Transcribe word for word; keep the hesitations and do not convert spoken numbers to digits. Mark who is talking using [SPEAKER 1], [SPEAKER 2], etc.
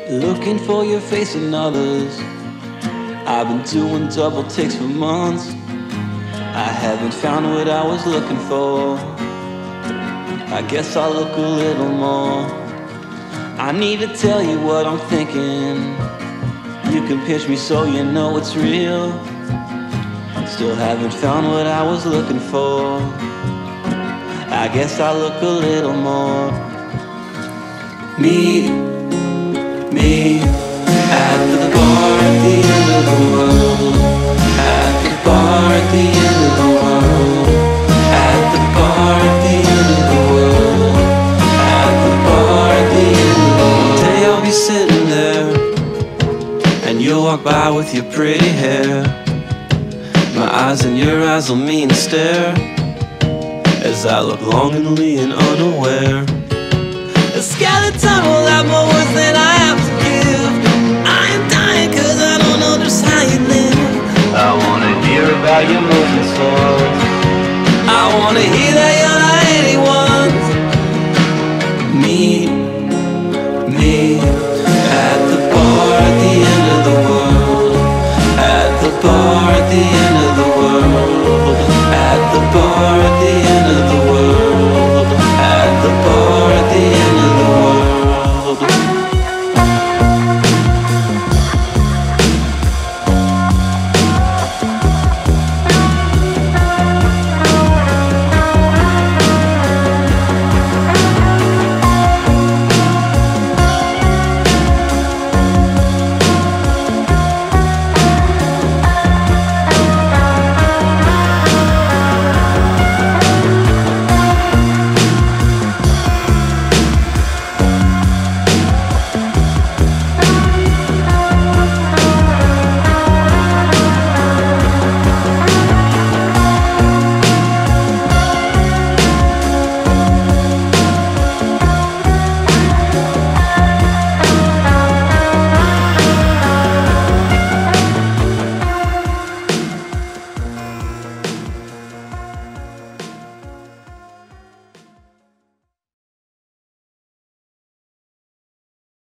[SPEAKER 1] looking for your face in others. I've been doing double takes for months. I haven't found what I was looking for. I guess I'll look a little more. I need to tell you what I'm thinking. You can pinch me so you know it's real. Still haven't found what I was looking for. I guess I'll look a little more. Me, me, at the bar at the end of the world. At the bar at the end of the world. At the bar at the end of the world. At the bar at the end of the world. One day I'll be sitting there, and you'll walk by with your pretty hair. My eyes and your eyes will meet and stare, as I look longingly and unaware. The skeleton will have more words than I have to give. I am dying cause I don't know just how you live. I wanna hear about your movements